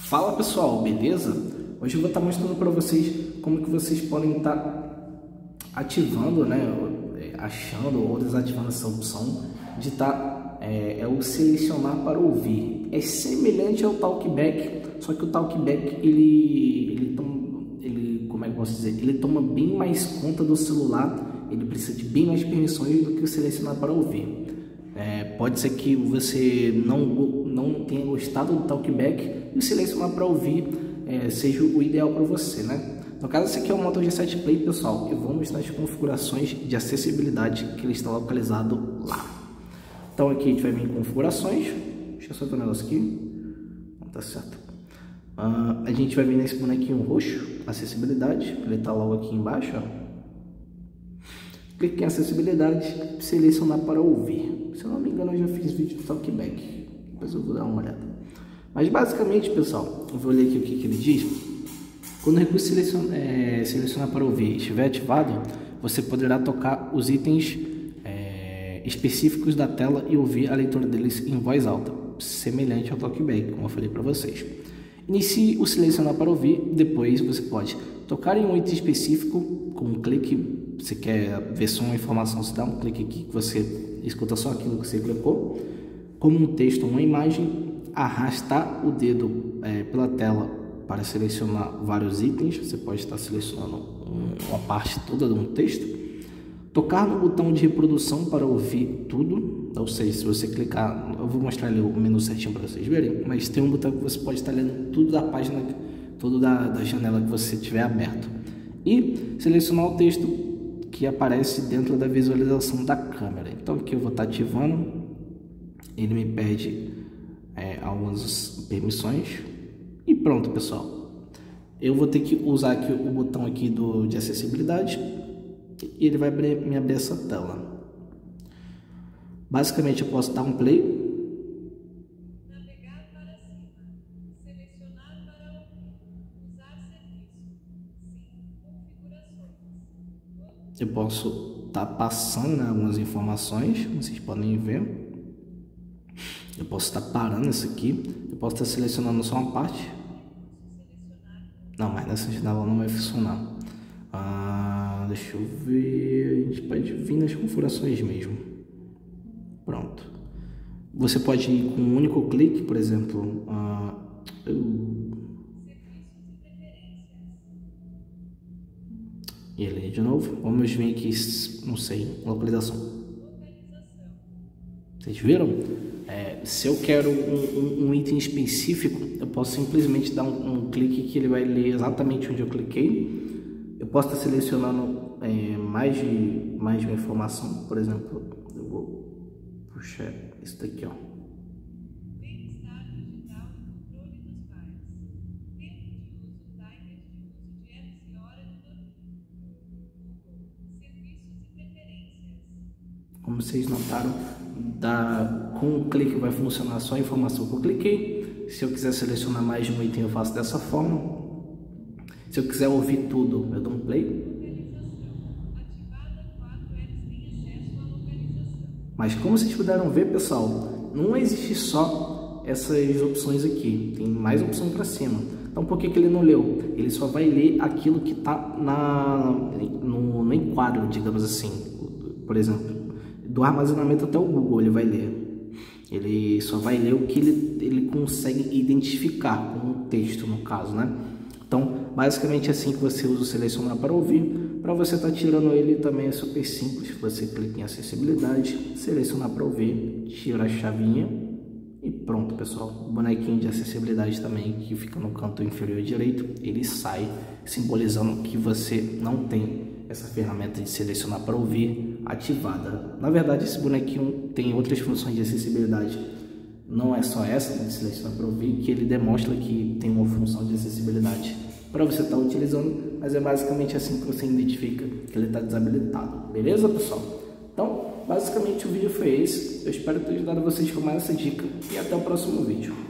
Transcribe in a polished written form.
Fala pessoal, beleza? Hoje eu vou estar mostrando para vocês como que vocês podem estar ativando, né, achando ou desativando essa opção de estar o selecionar para ouvir. É semelhante ao Talkback, só que o Talkback ele como é que eu posso dizer? Ele toma bem mais conta do celular, ele precisa de bem mais permissões do que o selecionar para ouvir. Pode ser que você não tenha gostado do Talkback e o selecionar para ouvir seja o ideal para você, né? No caso, esse aqui é o Moto G7 Play, pessoal. Eu vou mostrar as configurações de acessibilidade que ele está localizado lá. Então aqui a gente vai vir em configurações. Deixa eu só ver um negócio aqui. Não tá certo. A gente vai vir nesse bonequinho roxo, acessibilidade. Ele está logo aqui embaixo, ó. Clique em acessibilidade, selecionar para ouvir. Se eu não me engano, eu já fiz vídeo do Talkback. Depois eu vou dar uma olhada. Mas basicamente, pessoal, eu vou ler aqui o que ele diz. Quando o recurso selecionar para ouvir estiver ativado, você poderá tocar os itens específicos da tela e ouvir a leitura deles em voz alta, semelhante ao Talkback, como eu falei para vocês. Inicie o selecionar para ouvir, depois você pode tocar em um item específico com um clique. Você quer ver só uma informação, você dá um clique aqui que você escuta só aquilo que você clicou, como um texto ou uma imagem, arrastar o dedo pela tela para selecionar vários itens. Você pode estar selecionando uma parte toda de um texto, tocar no botão de reprodução para ouvir tudo, ou seja, se você clicar, eu vou mostrar ali o menu certinho para vocês verem, mas tem um botão que você pode estar lendo tudo da página, tudo da janela que você tiver aberto, e selecionar o texto que aparece dentro da visualização da câmera. Então aqui eu vou estar ativando, ele me pede algumas permissões e pronto, pessoal. Eu vou ter que usar aqui o botão aqui de acessibilidade e ele vai me abrir essa tela. Basicamente eu posso dar um play, navegar para cima, selecionar para ouvir, usar serviço, sim, configurações. Eu posso estar passando, né, algumas informações, vocês podem ver. Eu posso estar parando isso aqui, eu posso estar selecionando só uma parte. Não, mas nessa janela não vai funcionar. Deixa eu ver, a gente pode vir nas configurações mesmo. Pronto. Você pode ir com um único clique, por exemplo. E ele de novo. Vamos vir aqui, não sei, localização. Vocês viram? Se eu quero um item específico, eu posso simplesmente dar um clique que ele vai ler exatamente onde eu cliquei. Eu posso estar selecionando mais de uma informação. Por exemplo, eu vou puxar isso daqui, ó. Como vocês notaram, com um clique vai funcionar só a informação que eu cliquei. Se eu quiser selecionar mais de um item, eu faço dessa forma. Se eu quiser ouvir tudo, eu dou um play. Mas como vocês puderam ver, pessoal, não existe só essas opções aqui. Tem mais opções para cima. Então por que ele não leu? Ele só vai ler aquilo que está no enquadro, digamos assim. Por exemplo, do armazenamento até o Google ele vai ler. Ele só vai ler o que ele consegue identificar com um texto, no caso, né? Então, basicamente assim que você usa o selecionar para ouvir. Para você estar tirando ele também é super simples. Você clica em acessibilidade, selecionar para ouvir, tira a chavinha e pronto, pessoal. O bonequinho de acessibilidade também, que fica no canto inferior direito, ele sai simbolizando que você não tem essa ferramenta de selecionar para ouvir ativada. Na verdade, esse bonequinho tem outras funções de acessibilidade. Não é só essa de selecionar para ouvir, que ele demonstra que tem uma função de acessibilidade para você estar utilizando, mas é basicamente assim que você identifica que ele está desabilitado. Beleza, pessoal? Então, basicamente o vídeo foi esse. Eu espero ter ajudado vocês com mais essa dica e até o próximo vídeo.